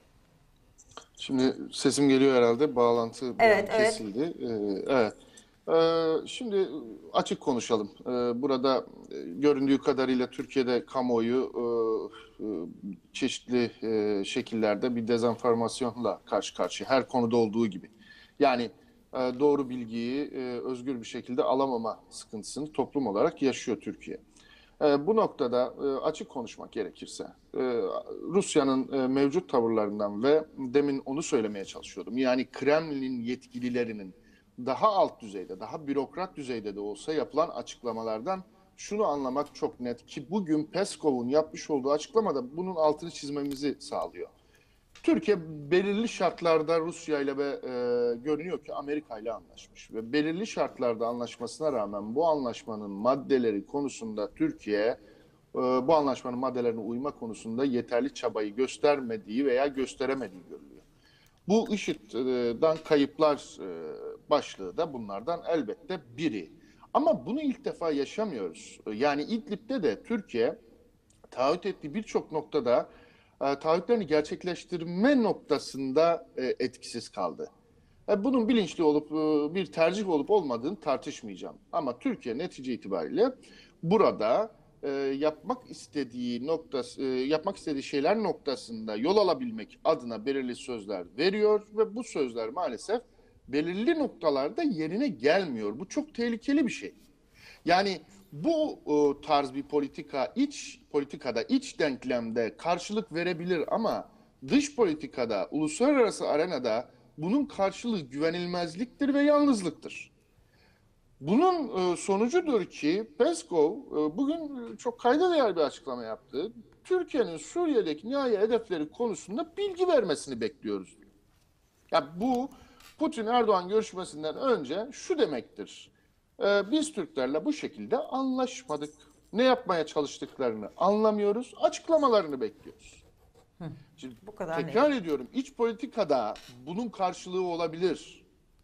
Şimdi sesim geliyor herhalde, bağlantı evet, kesildi. Evet. Ee, evet. Ee, şimdi açık konuşalım. Ee, burada göründüğü kadarıyla Türkiye'de kamuoyu e, e, çeşitli e, şekillerde bir dezenformasyonla karşı karşıya. Her konuda olduğu gibi. Yani doğru bilgiyi özgür bir şekilde alamama sıkıntısını toplum olarak yaşıyor Türkiye. Bu noktada açık konuşmak gerekirse Rusya'nın mevcut tavırlarından ve demin onu söylemeye çalışıyordum. Yani Kremlin yetkililerinin daha alt düzeyde, daha bürokrat düzeyde de olsa yapılan açıklamalardan şunu anlamak çok net ki bugün Peskov'un yapmış olduğu açıklamada bunun altını çizmemizi sağlıyor. Türkiye belirli şartlarda Rusya ile ve e, görünüyor ki Amerika ile anlaşmış ve belirli şartlarda anlaşmasına rağmen bu anlaşmanın maddeleri konusunda Türkiye e, bu anlaşmanın maddelerine uyma konusunda yeterli çabayı göstermediği veya gösteremediği görülüyor. Bu IŞİD'den kayıplar e, başlığı da bunlardan elbette biri. Ama bunu ilk defa yaşamıyoruz. Yani İdlib'de de Türkiye taahhüt ettiği birçok noktada taahhütlerini gerçekleştirme noktasında etkisiz kaldı. Bunun bilinçli olup bir tercih olup olmadığını tartışmayacağım. Ama Türkiye netice itibariyle burada yapmak istediği noktası, yapmak istediği şeyler noktasında yol alabilmek adına belirli sözler veriyor ve bu sözler maalesef belirli noktalarda yerine gelmiyor. Bu çok tehlikeli bir şey. Yani bu o, tarz bir politika iç politikada, iç denklemde karşılık verebilir ama dış politikada, uluslararası arenada bunun karşılığı güvenilmezliktir ve yalnızlıktır. Bunun e, sonucudur ki Peskov e, bugün çok kayda değer bir açıklama yaptı. Türkiye'nin Suriye'deki nihai hedefleri konusunda bilgi vermesini bekliyoruz diyor. Ya bu Putin-Erdoğan görüşmesinden önce şu demektir. Biz Türklerle bu şekilde anlaşmadık. Ne yapmaya çalıştıklarını anlamıyoruz. Açıklamalarını bekliyoruz. Hı, Şimdi bu kadar tekrar ne? ediyorum. İç politikada bunun karşılığı olabilir.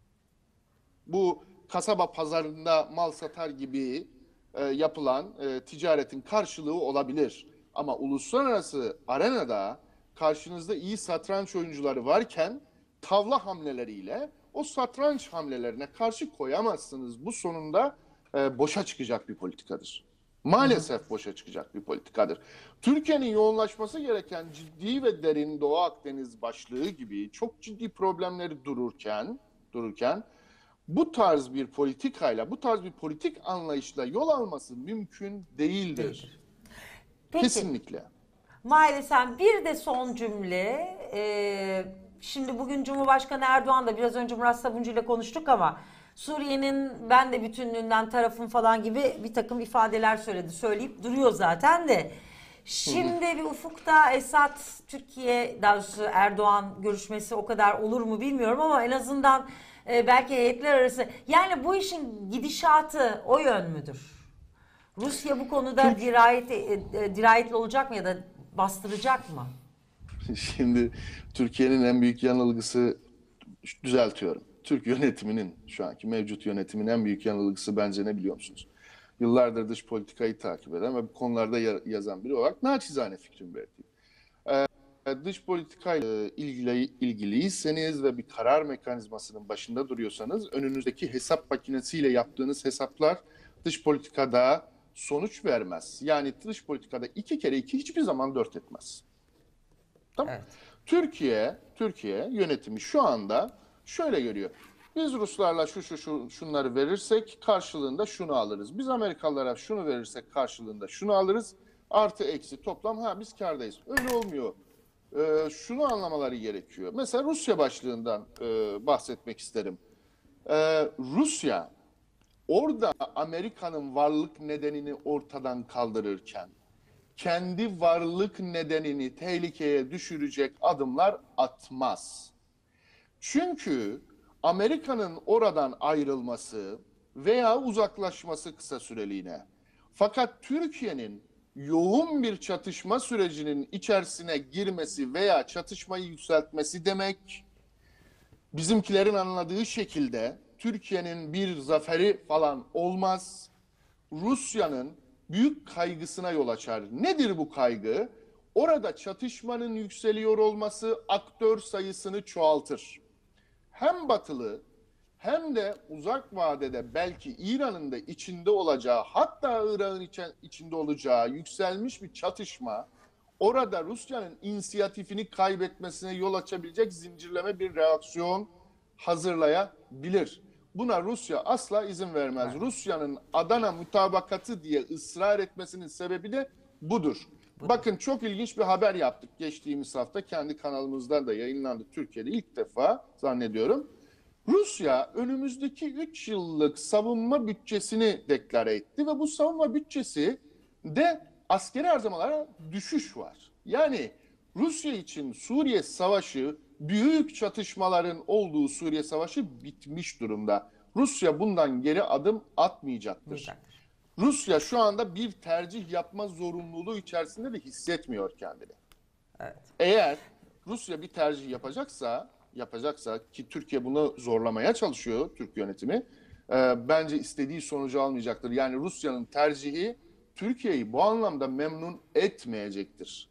Bu kasaba pazarında mal satar gibi e, yapılan e, ticaretin karşılığı olabilir. Ama uluslararası arenada karşınızda iyi satranç oyuncuları varken tavla hamleleriyle o satranç hamlelerine karşı koyamazsınız. Bu sonunda e, boşa çıkacak bir politikadır. Maalesef Hı. boşa çıkacak bir politikadır. Türkiye'nin yoğunlaşması gereken ciddi ve derin Doğu Akdeniz başlığı gibi çok ciddi problemleri dururken, dururken bu tarz bir politikayla, bu tarz bir politik anlayışla yol alması mümkün değildir. Peki. Kesinlikle. Maalesef bir de son cümle. Ee... Şimdi bugün Cumhurbaşkanı Erdoğan da biraz önce Murat Sabuncu ile konuştuk ama Suriye'nin ben de bütünlüğünden tarafım falan gibi bir takım ifadeler söyledi. Söyleyip duruyor zaten de. Şimdi bir ufukta Esad, Türkiye, daha doğrusu Erdoğan görüşmesi o kadar olur mu bilmiyorum ama en azından e, belki heyetler arası. Yani bu işin gidişatı o yön müdür? Rusya bu konuda dirayet, e, dirayetli olacak mı ya da bastıracak mı? Şimdi Türkiye'nin en büyük yanılgısı, düzeltiyorum. Türk yönetiminin, şu anki mevcut yönetimin en büyük yanılgısı bence ne biliyor musunuz? Yıllardır dış politikayı takip eden ve bu konularda yazan biri olarak naçizane fikrim belirteyim. Ee, dış politikayla ilgili, ilgiliyseniz ve bir karar mekanizmasının başında duruyorsanız önünüzdeki hesap makinesiyle yaptığınız hesaplar dış politikada sonuç vermez. Yani dış politikada iki kere iki hiçbir zaman dört etmez. Tamam. Evet. Türkiye, Türkiye yönetimi şu anda şöyle görüyor. Biz Ruslarla şu şu şu şunları verirsek karşılığında şunu alırız. Biz Amerikalılara şunu verirsek karşılığında şunu alırız. Artı eksi toplam ha biz kârdayız. Öyle olmuyor. Ee, şunu anlamaları gerekiyor. Mesela Rusya başlığından e, bahsetmek isterim. Ee, Rusya orada Amerika'nın varlık nedenini ortadan kaldırırken kendi varlık nedenini tehlikeye düşürecek adımlar atmaz. Çünkü Amerika'nın oradan ayrılması veya uzaklaşması kısa süreliğine, fakat Türkiye'nin yoğun bir çatışma sürecinin içerisine girmesi veya çatışmayı yükseltmesi demek, bizimkilerin anladığı şekilde Türkiye'nin bir zaferi falan olmaz. Rusya'nın büyük kaygısına yol açar. Nedir bu kaygı? Orada çatışmanın yükseliyor olması aktör sayısını çoğaltır. Hem batılı hem de uzak vadede belki İran'ın da içinde olacağı, hatta Irak'ın içinde olacağı yükselmiş bir çatışma orada Rusya'nın inisiyatifini kaybetmesine yol açabilecek zincirleme bir reaksiyon hazırlayabilir. Buna Rusya asla izin vermez. Evet. Rusya'nın Adana mutabakatı diye ısrar etmesinin sebebi de budur. budur. Bakın çok ilginç bir haber yaptık geçtiğimiz hafta. Kendi kanalımızdan da yayınlandı Türkiye'de ilk defa zannediyorum. Rusya önümüzdeki üç yıllık savunma bütçesini deklare etti ve bu savunma bütçesi de askeri harcamalara düşüş var. Yani Rusya için Suriye Savaşı, büyük çatışmaların olduğu Suriye Savaşı bitmiş durumda. Rusya bundan geri adım atmayacaktır. Güzel. Rusya şu anda bir tercih yapma zorunluluğu içerisinde de hissetmiyor kendini. Evet. Eğer Rusya bir tercih yapacaksa, yapacaksa ki Türkiye bunu zorlamaya çalışıyor, Türk yönetimi, e, bence istediği sonucu almayacaktır. Yani Rusya'nın tercihi Türkiye'yi bu anlamda memnun etmeyecektir.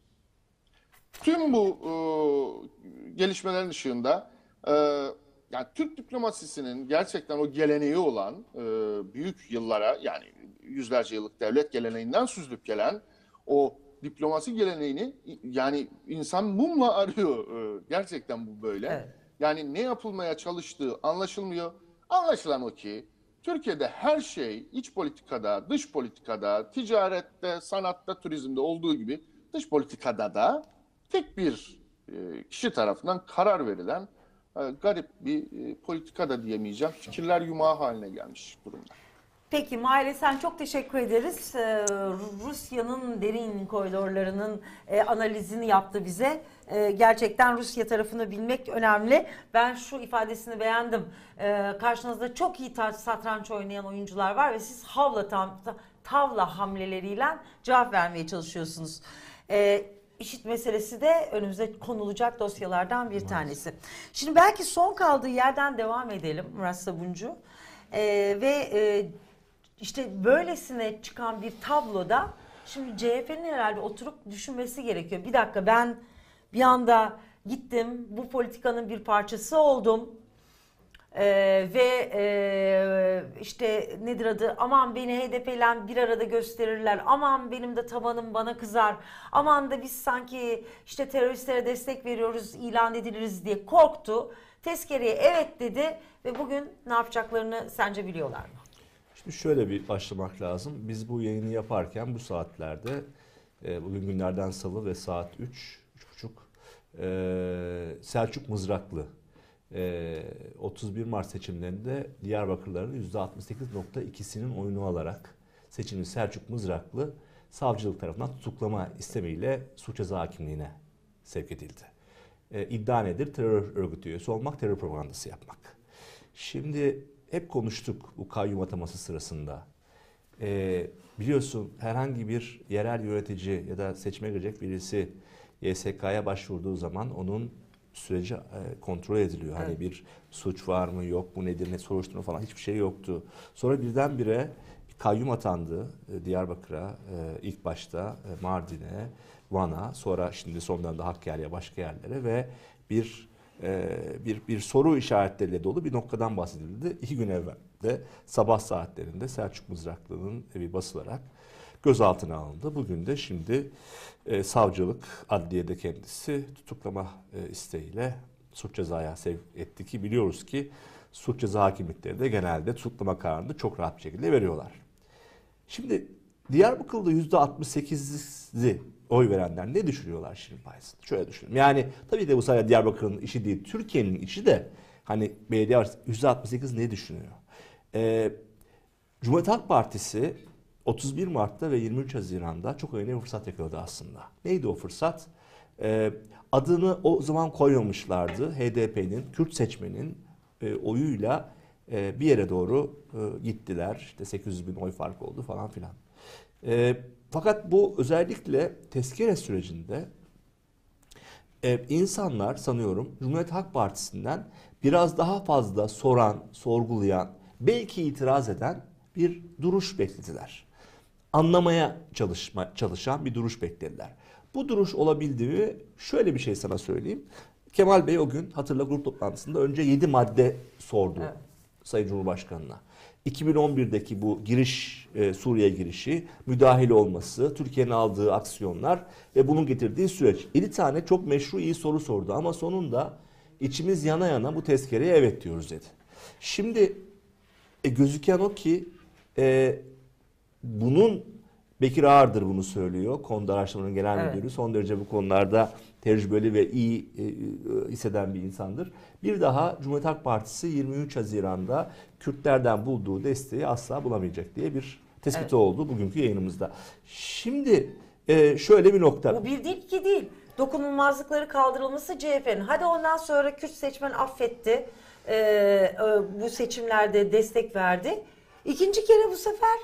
Tüm bu e, gelişmelerin ışığında e, yani Türk diplomasisinin gerçekten o geleneği olan e, büyük yıllara, yani yüzlerce yıllık devlet geleneğinden süzülüp gelen o diplomasi geleneğini yani insan mumla arıyor. E, gerçekten bu böyle. Evet. Yani ne yapılmaya çalıştığı anlaşılmıyor. Anlaşılan o ki Türkiye'de her şey iç politikada, dış politikada, ticarette, sanatta, turizmde olduğu gibi dış politikada da tek bir e, kişi tarafından karar verilen e, garip bir e, politika da diyemeyeceğim. Fikirler yumağı haline gelmiş durumda. Peki Mahir, sen çok teşekkür ederiz. Ee, Rusya'nın derin koridorlarının e, analizini yaptı bize. E, gerçekten Rusya tarafını bilmek önemli. Ben şu ifadesini beğendim. E, karşınızda çok iyi satranç oynayan oyuncular var ve siz havla tam, tavla hamleleriyle cevap vermeye çalışıyorsunuz. E, İŞİD meselesi de önümüze konulacak dosyalardan bir tanesi. Şimdi belki son kaldığı yerden devam edelim Murat Sabuncu. E, ve e, İşte böylesine çıkan bir tabloda şimdi C H P'nin herhalde oturup düşünmesi gerekiyor. Bir dakika, ben bir anda gittim, bu politikanın bir parçası oldum ee, ve e, işte nedir adı, aman beni H D P'yle bir arada gösterirler, aman benim de tabanım bana kızar, aman da biz sanki işte teröristlere destek veriyoruz, ilan ediliriz diye korktu. Tezkereye evet dedi ve bugün ne yapacaklarını sence biliyorlar mı? Şimdi şöyle bir başlamak lazım. Biz bu yayını yaparken bu saatlerde, bugün günlerden salı ve saat üç, üç buçuk, Selçuk Mızraklı otuz bir Mart seçimlerinde Diyarbakırların yüzde altmış sekiz nokta ikisinin oyunu alarak seçilmiş Selçuk Mızraklı savcılık tarafından tutuklama istemiyle suç ceza hakimliğine sevk edildi. İddia nedir? Terör örgütü üyesi olmak, terör propagandası yapmak. Şimdi hep konuştuk bu kayyum ataması sırasında. Ee, biliyorsun herhangi bir yerel yönetici ya da seçime girecek birisi Y S K'ya başvurduğu zaman onun süreci e, kontrol ediliyor. Evet. Hani bir suç var mı, yok mu, nedir, ne soruşturma falan hiçbir şey yoktu. Sonra birdenbire bir kayyum atandı e, Diyarbakır'a, e, ilk başta e, Mardin'e Van'a, sonra şimdi son dönemde Hakkari'ye, başka yerlere ve bir e, bir bir soru işaretleriyle dolu bir noktadan bahsedildi. İki gün evvel de sabah saatlerinde Selçuk Mızraklı'nın evi basılarak gözaltına alındı. Bugün de şimdi e, savcılık adliyede kendisi tutuklama e, isteğiyle suç cezaya sevk etti ki biliyoruz ki suç ceza hakimlikleri de genelde tutuklama kararını çok rahat bir şekilde veriyorlar. Şimdi Diyarbakır'da yüzde altmış sekizi oy verenler ne düşünüyorlar Şirin Pays'ın? Şöyle düşünün. Yani tabii de bu sadece Diyarbakır'ın işi değil, Türkiye'nin işi de hani belediye yüzde altmış sekiz ne düşünüyor? Ee, Cumhuriyet Halk Partisi otuz bir Mart'ta ve yirmi üç Haziran'da çok önemli bir fırsat yakaladı aslında. Neydi o fırsat? Ee, adını o zaman koymamışlardı. H D P'nin, Kürt seçmenin e, oyuyla e, bir yere doğru e, gittiler. İşte sekiz yüz bin oy fark oldu falan filan. E, fakat bu özellikle tezkere sürecinde e, insanlar sanıyorum Cumhuriyet Halk Partisi'nden biraz daha fazla soran, sorgulayan, belki itiraz eden bir duruş beklediler. Anlamaya çalışma, çalışan bir duruş beklediler. Bu duruş olabildi mi? Şöyle bir şey sana söyleyeyim. Kemal Bey o gün hatırla grup toplantısında önce yedi madde sordu evet. Sayın Cumhurbaşkanı'na. iki bin on birdeki bu giriş, e, Suriye girişi, müdahil olması, Türkiye'nin aldığı aksiyonlar ve bunun getirdiği süreç. yedi tane çok meşru iyi soru sordu ama sonunda içimiz yana yana bu tezkereye evet diyoruz dedi. Şimdi e, gözüken o ki e, bunun Bekir Ağırdır bunu söylüyor. Konuda araştırmanın genel evet. müdürü. Son derece bu konularda tecrübeli ve iyi e, e, hisseden bir insandır. Bir daha Cumhuriyet Halk Partisi yirmi üç Haziran'da Kürtlerden bulduğu desteği asla bulamayacak diye bir tespiti evet. oldu bugünkü yayınımızda. Şimdi e, şöyle bir nokta. Bu bir değil, iki değil. Dokunulmazlıkları kaldırılması C H P'nin. Hadi ondan sonra Kürt seçmen affetti. E, e, bu seçimlerde destek verdi. İkinci kere bu sefer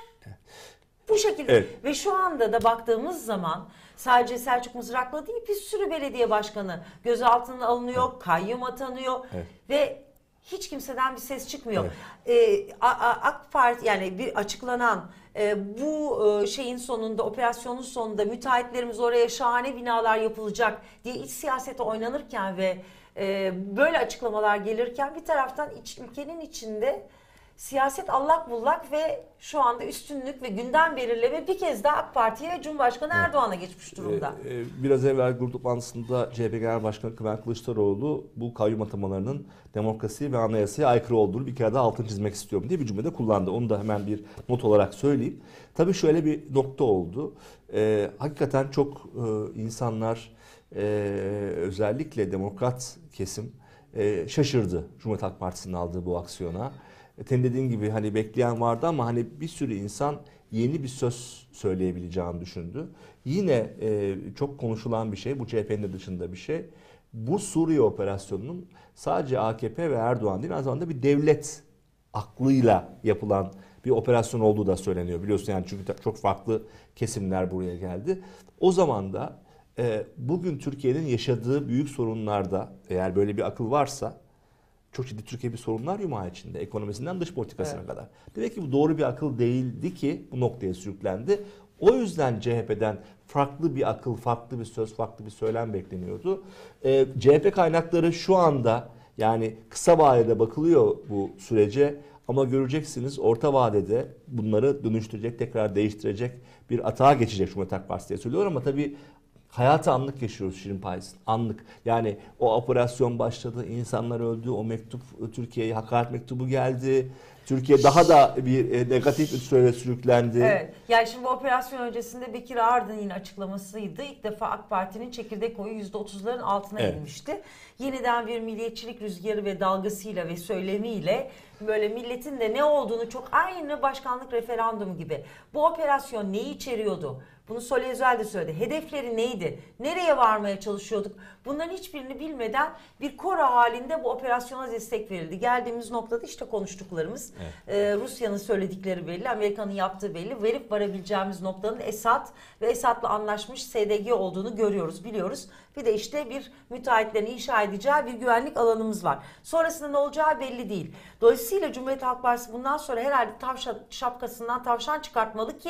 bu şekilde evet. Ve şu anda da baktığımız zaman sadece Selçuk Mızraklı değil bir sürü belediye başkanı gözaltına alınıyor, evet. kayyum atanıyor evet. ve hiç kimseden bir ses çıkmıyor. Evet. Ee, AK Parti yani bir açıklanan e, bu e, şeyin sonunda, operasyonun sonunda müteahhitlerimiz oraya şahane binalar yapılacak diye iç siyasete oynanırken ve e, böyle açıklamalar gelirken bir taraftan iç, ülkenin içinde siyaset allak bullak ve şu anda üstünlük ve gündem belirleme bir kez daha AK Parti'ye ve Cumhurbaşkanı evet. Erdoğan'a geçmiş durumda. Ee, biraz evvel grup toplantısında C H P Genel Başkanı Kemal Kılıçdaroğlu bu kayyum atamalarının demokrasi ve anayasaya aykırı olduğunu bir kere daha altını çizmek istiyorum diye bir cümlede kullandı. Onu da hemen bir not olarak söyleyeyim. Tabii şöyle bir nokta oldu. Ee, hakikaten çok e, insanlar e, özellikle demokrat kesim e, şaşırdı Cumhuriyet Halk Partisi'nin aldığı bu aksiyona. Senin dediğin gibi hani bekleyen vardı ama hani bir sürü insan yeni bir söz söyleyebileceğini düşündü. Yine e, çok konuşulan bir şey, bu C H P'nin dışında bir şey. Bu Suriye operasyonunun sadece A K P ve Erdoğan değil, aynı zamanda bir devlet aklıyla yapılan bir operasyon olduğu da söyleniyor. Biliyorsun yani çünkü çok farklı kesimler buraya geldi. O zaman da e, bugün Türkiye'nin yaşadığı büyük sorunlarda eğer böyle bir akıl varsa çok ciddi Türkiye bir sorunlar yumağı içinde. Ekonomisinden dış politikasına evet. kadar. Demek ki bu doğru bir akıl değildi ki bu noktaya sürüklendi. O yüzden C H P'den farklı bir akıl, farklı bir söz, farklı bir söylem bekleniyordu. Ee, C H P kaynakları şu anda yani kısa vadede bakılıyor bu sürece ama göreceksiniz orta vadede bunları dönüştürecek, tekrar değiştirecek bir atağa geçecek Cumhuriyet Halk Partisi diye söylüyor ama tabii hayatı anlık yaşıyoruz Şirin Pays'ın. Anlık. Yani o operasyon başladı, insanlar öldü, o mektup Türkiye'ye hakaret mektubu geldi. Türkiye daha da bir negatif ünsüre sürüklendi. Evet. Yani şimdi bu operasyon öncesinde Bekir Ağır'ın yine açıklamasıydı. İlk defa AK Parti'nin çekirdek oyu yüzde otuzların altına evet. inmişti. Yeniden bir milliyetçilik rüzgarı ve dalgasıyla ve söylemiyle böyle milletin de ne olduğunu çok aynı başkanlık referandumu gibi. Bu operasyon neyi içeriyordu? Bunu Solly Özel de söyledi. Hedefleri neydi? Nereye varmaya çalışıyorduk? Bunların hiçbirini bilmeden bir koro halinde bu operasyona destek verildi. Geldiğimiz noktada işte konuştuklarımız, evet. e, Rusya'nın söyledikleri belli, Amerika'nın yaptığı belli. Verip varabileceğimiz noktanın Esad ve Esad'la anlaşmış S D G olduğunu görüyoruz, biliyoruz. Bir de işte bir müteahhitlerin inşa edeceği bir güvenlik alanımız var. Sonrasında ne olacağı belli değil. Dolayısıyla Cumhuriyet Halk Partisi bundan sonra herhalde tavşan, şapkasından tavşan çıkartmalı ki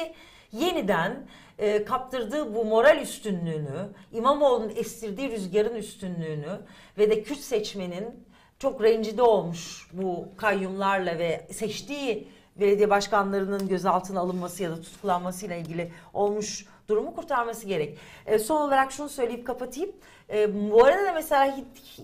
yeniden e, kaptırdığı bu moral üstünlüğünü, İmamoğlu'nun estirdiği rüzgarın üstünlüğünü ve de Kürt seçmenin çok rencide olmuş bu kayyumlarla ve seçtiği belediye başkanlarının gözaltına alınması ya da tutuklanmasıyla ilgili olmuş durumu kurtarması gerek. E, son olarak şunu söyleyip kapatayım. E, bu arada da mesela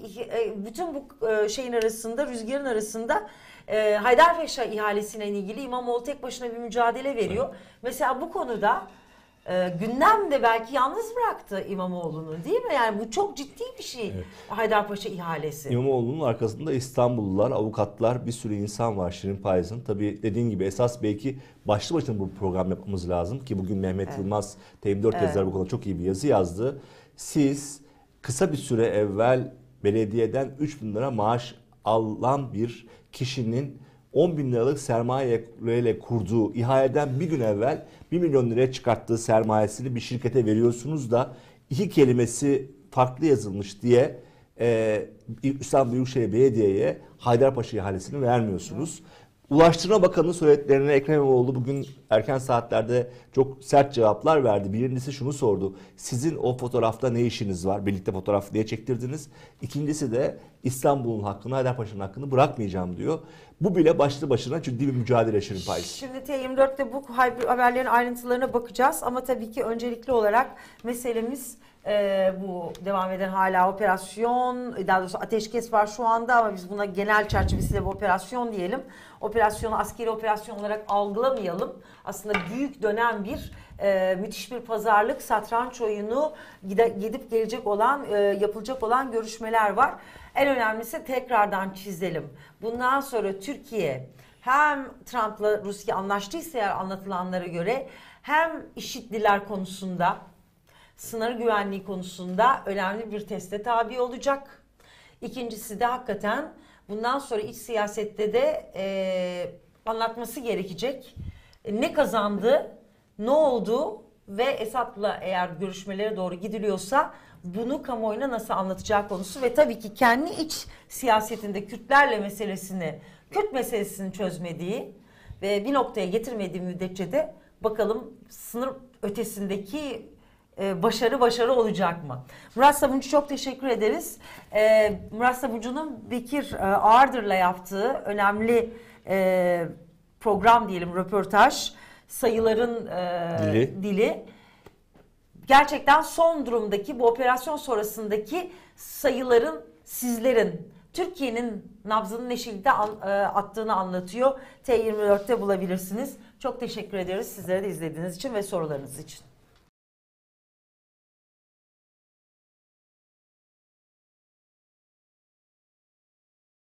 bütün bu e, şeyin arasında, rüzgarın arasında e, Haydarpaşa ihalesine ilgili İmamoğlu tek başına bir mücadele veriyor. Evet. Mesela bu konuda e, gündemde belki yalnız bıraktı İmamoğlu'nu, değil mi? Yani bu çok ciddi bir şey, evet. Haydarpaşa ihalesi. İmamoğlu'nun arkasında İstanbullular, avukatlar, bir sürü insan var Şirin Payız'ın. Tabii dediğin gibi esas belki başlı başına bu program yapmamız lazım ki bugün Mehmet evet. Yılmaz T V dört evet. yazar bu konuda çok iyi bir yazı yazdı. Siz kısa bir süre evvel belediyeden üç bin lira maaş alan bir kişinin on bin liralık sermayeyle kurduğu ihaleden bir gün evvel bir milyon liraya çıkarttığı sermayesini bir şirkete veriyorsunuz da iki kelimesi farklı yazılmış diye e, İstanbul Büyükşehir Belediye'ye Haydarpaşa ihalesini vermiyorsunuz. Ulaştırma Bakanı söylediklerine Ekrem İmamoğlu bugün erken saatlerde çok sert cevaplar verdi. Birincisi şunu sordu. Sizin o fotoğrafta ne işiniz var? Birlikte fotoğraf diye çektirdiniz. İkincisi de İstanbul'un hakkını, Haydarpaşa'nın hakkını bırakmayacağım diyor. Bu bile başlı başına ciddi bir mücadele Şirin Payız. Şimdi T yirmi dörtte bu haberlerin ayrıntılarına bakacağız. Ama tabii ki öncelikli olarak meselemiz Ee, bu devam eden hala operasyon, daha doğrusu ateşkes var şu anda ama biz buna genel çerçevesiyle bir operasyon diyelim. Operasyonu askeri operasyon olarak algılamayalım. Aslında büyük dönem bir e, müthiş bir pazarlık, satranç oyunu, gide, gidip gelecek olan, e, yapılacak olan görüşmeler var. En önemlisi tekrardan çizelim. Bundan sonra Türkiye hem Trump'la Rusya anlaştıysa eğer anlatılanlara göre hem IŞİD'liler konusunda, sınır güvenliği konusunda önemli bir teste tabi olacak. İkincisi de hakikaten bundan sonra iç siyasette de e, anlatması gerekecek. E, ne kazandı, ne oldu ve Esad'la eğer görüşmelere doğru gidiliyorsa bunu kamuoyuna nasıl anlatacağı konusu ve tabii ki kendi iç siyasetinde Kürtlerle meselesini, Kürt meselesini çözmediği ve bir noktaya getirmediği müddetçe de bakalım sınır ötesindeki başarı başarı olacak mı? Murat Sabuncu çok teşekkür ederiz. Ee, Murat Sabuncu'nun Bekir e, Ağırdır'la yaptığı önemli e, program diyelim, röportaj, sayıların e, dili. dili. Gerçekten son durumdaki bu operasyon sonrasındaki sayıların sizlerin, Türkiye'nin nabzının ne şekilde an, e, attığını anlatıyor. T yirmi dörtte bulabilirsiniz. Çok teşekkür ederiz sizlere de izlediğiniz için ve sorularınız için.